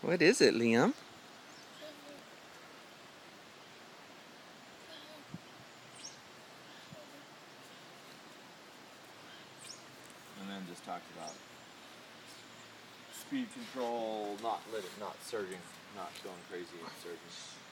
What is it, Liam? And then just talked about speed control, not surging, not going crazy and surging.